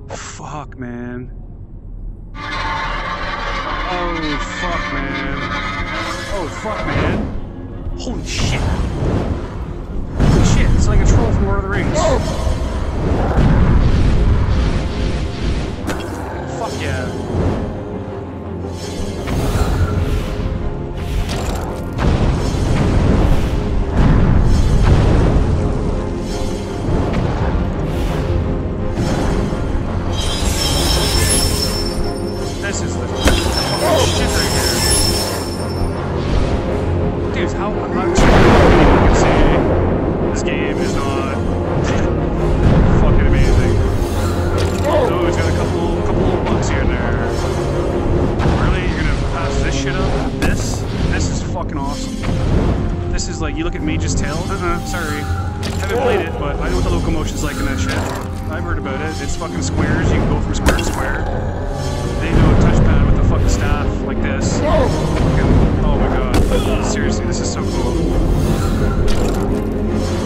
Fuck, man. Oh, fuck, man. Oh, fuck, man. Holy shit. Holy shit, it's like a troll from Lord of the Rings. Oh, fuck yeah. This is the fucking shit right here. Dude, how much you can say this game is not fucking amazing. Oh, it's got a couple little bugs here and there. Really? You're gonna pass this shit up? This is fucking awesome. This is like, you look at Mage's Tail? Sorry. Haven't played it, but I know what the locomotion's like in that shit. I've heard about it. It's fucking squares. You can go from square to square. They do a touchpad with a fucking staff like this. Fucking, oh my god. Seriously, this is so cool.